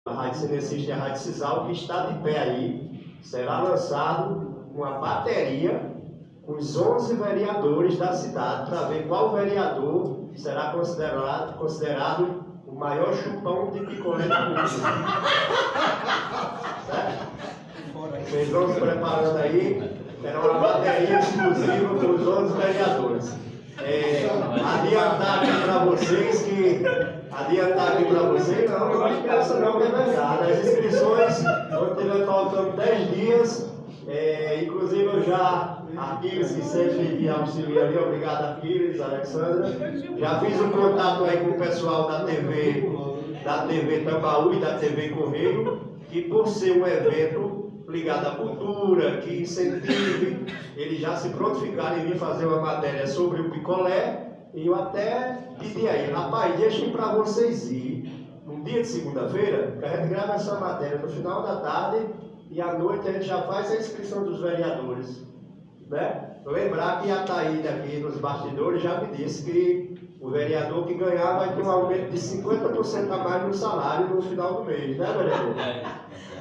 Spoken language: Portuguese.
a Rádio Cinecista e a Rádio Cisal, que está de pé aí, será lançado uma bateria com os 11 vereadores da cidade, para ver qual vereador será considerado o maior chupão de picolé do mundo. Certo? Vocês vão se preparando aí, terá uma bateria exclusiva com os 11 vereadores. Adiantar aqui para vocês que... Adiantar aqui para vocês, não esqueça não, que é verdade. As inscrições, quando estiver faltando 10 dias, inclusive eu já... Aquiles, que sempre me auxilia ali, obrigado Aquiles, Alexandra. Já fiz um contato aí com o pessoal da TV Tambaú e da TV Correio, que por ser um evento ligado à cultura, que incentive, eles já se prontificaram em vir fazer uma matéria sobre o picolé, e eu até pedi aí, rapaz, deixem para vocês ir, no dia de segunda-feira, que a gente grava essa matéria no final da tarde, e à noite a gente já faz a inscrição dos vereadores. Né? Lembrar que a Thaíde aqui nos bastidores já me disse que o vereador que ganhar vai ter um aumento de 50% a mais no salário no final do mês, né, vereador?